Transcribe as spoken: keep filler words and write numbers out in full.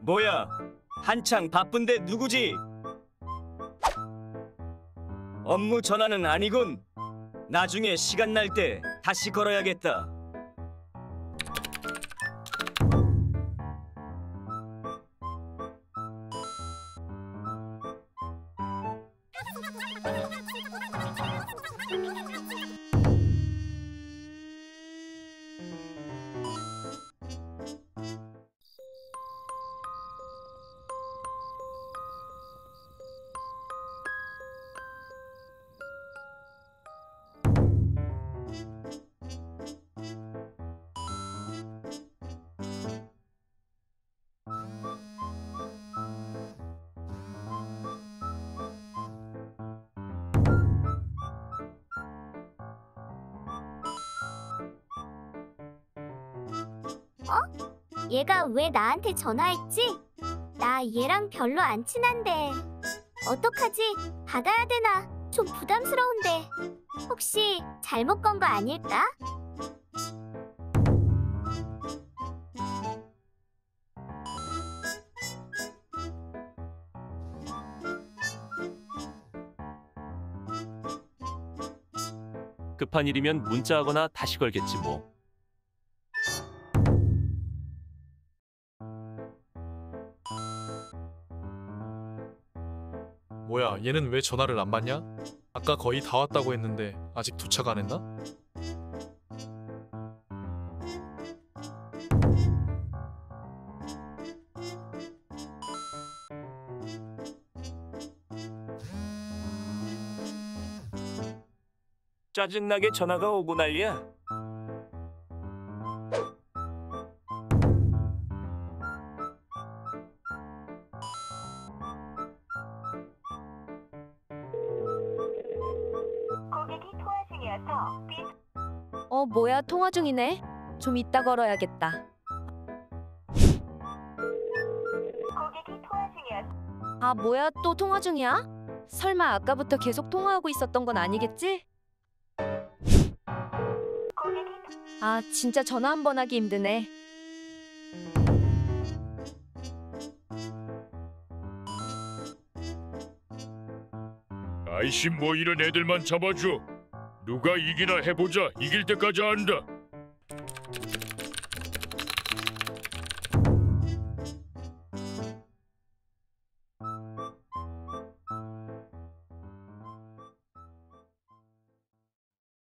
뭐야? 한창 바쁜데 누구지? 업무 전화는 아니군. 나중에 시간 날 때 다시 걸어야겠다. 어? 얘가 왜 나한테 전화했지? 나 얘랑 별로 안 친한데 어떡하지? 받아야 되나? 좀 부담스러운데 혹시 잘못 건 거 아닐까? 급한 일이면 문자하거나 다시 걸겠지 뭐. 뭐야, 얘는 왜 전화를 안 받냐? 아까 거의 다 왔다고 했는데 아직 도착 안 했나? 짜증나게 전화가 오고 난리야. 고객이 통화 중이어서 삐. 어, 뭐야, 통화 중이네. 좀 이따 걸어야겠다. 고객이 통화 중이어서. 아, 뭐야, 또 통화 중이야? 설마 아까부터 계속 통화하고 있었던 건 아니겠지? 고객이 아, 진짜 전화 한 번 하기 힘드네. 아이씨, 뭐 이런 애들만 잡아줘. 누가 이기나 해보자. 이길 때까지 한다.